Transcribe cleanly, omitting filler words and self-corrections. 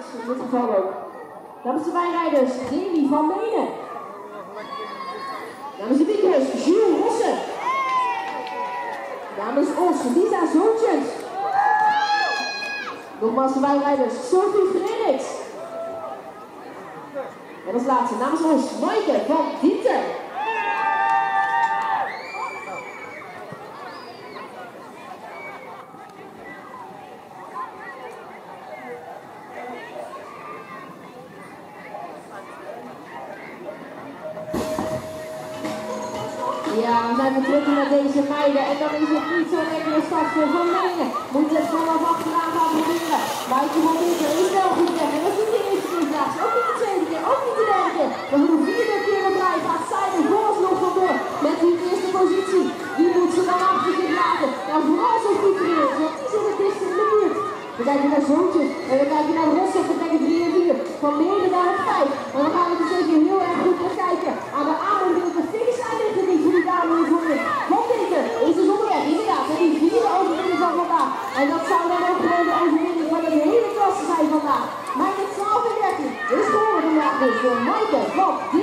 in dit geval ook. Namens de wijnrijders Demi van Menen. Namens de wiekers Jules Rossen. Namens ons Lisa Zoontjes. Nogmaals de wijnrijders Sophie Frederiks. En als laatste namens ons Maaike van Dinter. Ja, we zijn vertrokken met deze meiden en dan is het niet zo lekker een start voor Van Menen. Moet het vanaf achteraan gaan proberen. Maaike van Dinter is wel goed weg en dat is niet de eerste keer straks, ook niet de tweede keer, ook niet de derde keer. Maar voor de vierde keer op rij gaat zij er vooralsnog vandoor met die eerste positie. Die moet ze dan achter zich laten. Nou, vooral zo goed gereden, want die zit het dichtst in de buurt. We kijken naar Zoontjes en we kijken naar Rossen voor plekken 3 en 4. Van Menen naar het 5. Maar we gaan het dus even heel erg goed naar kijken. Aan de aanmoediging de finishlijn liggen die voor die dame in voor Van Dinter is dus onderweg, inderdaad. En die vierde overwinning van vandaag. En dat zou dan ook gewoon de overwinning van de hele klasse zijn vandaag. Maar met 12 en 13 is gewonnen vandaag dus door Maaike van Dinter.